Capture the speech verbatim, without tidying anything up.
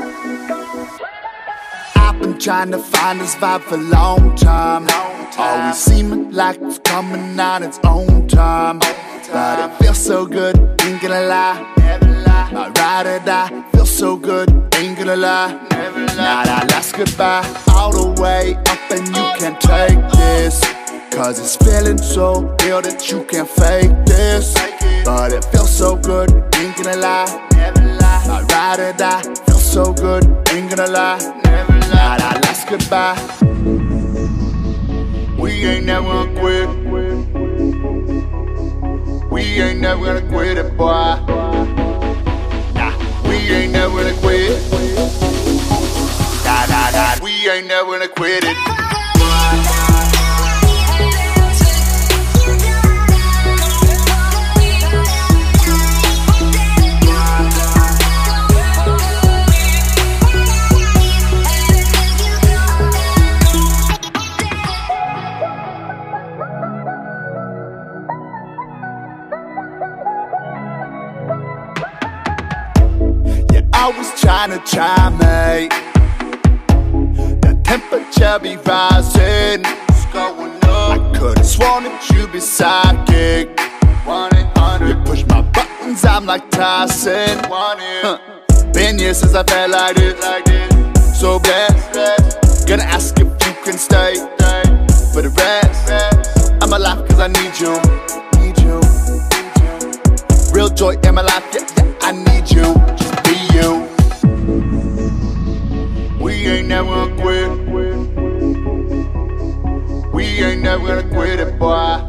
I've been trying to find this vibe for a long time. Always seeming like it's coming on its own time. But it feels so good, ain't gonna lie. My ride or die, feels so good, ain't gonna lie. Now that last goodbye, all the way up and you can't take this. Cause it's feeling so real that you can't fake this. But it feels so good, ain't gonna lie. My ride or die, feels so good, ain't gonna lie. Now that last goodbye, we ain't never gonna quit. We ain't never gonna quit it, boy. Nah, we ain't never gonna quit. Nah, nah, nah, we ain't never gonna quit it. Always trying to chime me. The temperature be rising. What's going on? I could've sworn that you be psychic. You push my buttons, I'm like Tyson. Huh. Been years since I felt like this. So blessed. Gonna ask if you can stay for the rest. I'm alive cause I need you. Need you. Real joy in my life, yeah, yeah, I need you. Just be you. We ain't never gonna quit. We ain't never gonna quit it, boy.